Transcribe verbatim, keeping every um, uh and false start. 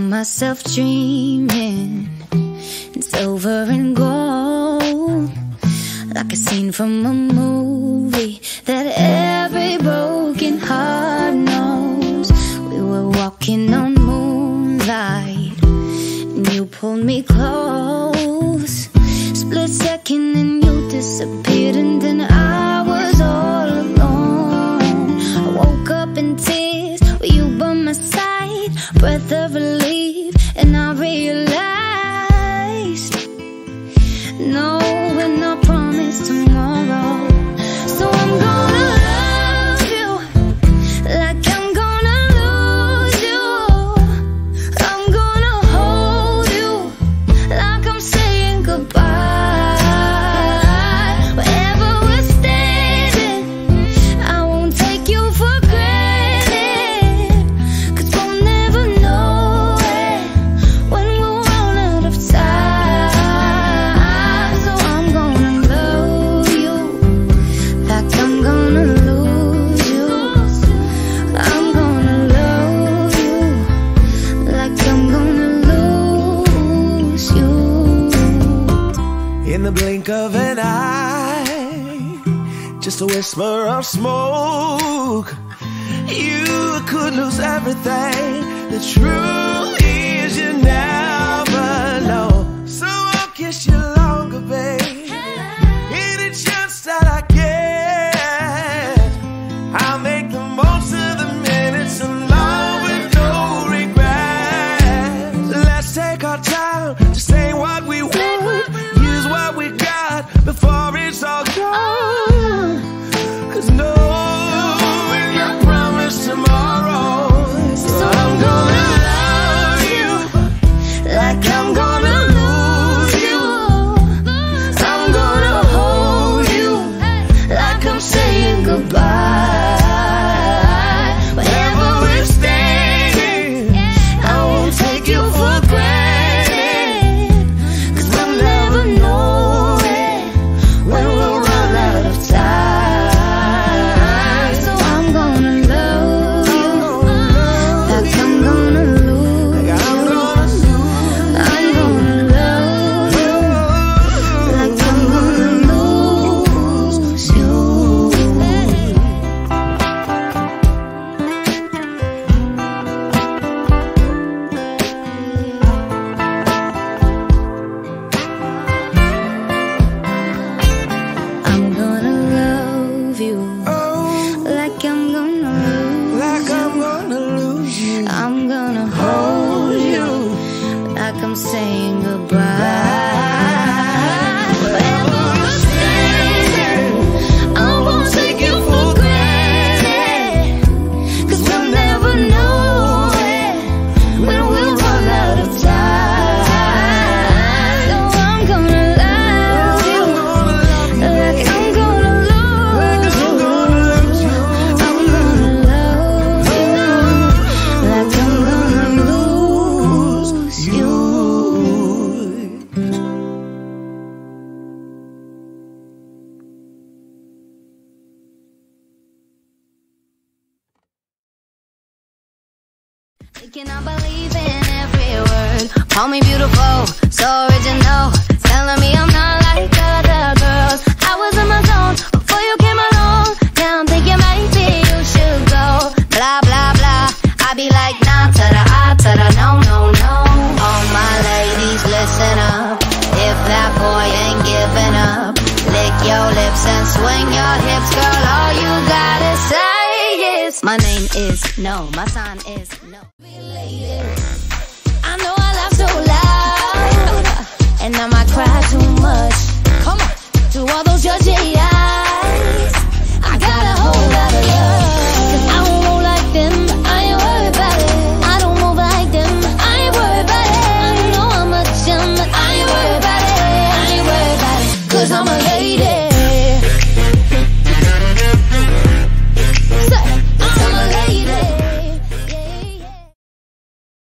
found myself dreaming in silver and gold, like a scene from a movie that every broken heart knows. We were walking on moonlight and you pulled me close. Split second and you disappeared, and then I was all alone. I woke up in tears with you by my side, breath of relief, and I realized no, we're not promised tomorrow. So I'm gonna love you like I'm gonna lose you. I'm gonna hold you like I'm saying goodbye. Wherever we're standing, I won't take you for granted, 'cause we'll never know it when we'll run out of time. So I'm gonna love you like I'm gonna lose you. I'm gonna love you like I'm gonna lose you. In the blink of an eye, just a whisper of smoke, you could lose everything. The truth is you never know. So I'll kiss you longer, babe. Any chance that I get, I'll make the most of the minutes alone with no regrets. Let's take our time to say what we want, use what we got before it's all gone. 'Cause no, we're not promised tomorrow. So I'm gonna love you like I'm gonna lose you. I'm gonna hold you like I'm saying goodbye. Wherever we're standing, I won't take you for granted, 'cause we'll never know it when we'll run out of time. So I'm gonna love you like I'm gonna lose you. I'm gonna love you like I'm gonna lose you. I'm gonna love you like I'm gonna lose Like I'm gonna lose you. I'm gonna hold you like I'm saying goodbye. Wherever we're standing, I won't take you for granted, 'cause we'll never know it when we'll run out of time. So I'm gonna love you like I'm gonna lose you. I'm gonna love you like I'm gonna lose you. Thinking I believe in every word. Call me beautiful, so original, telling me I'm not like other girls. I was in my zone before you came along. Now I'm thinking maybe you should go. Blah blah blah. I be like nah to the ah to the no no no. All my ladies, listen up. If that boy ain't giving up, lick your lips and swing your hips, girl. All you gotta say is my name is no. My sign is no. I know I laugh so loud, and I might cry too much. Come on, to all those judges.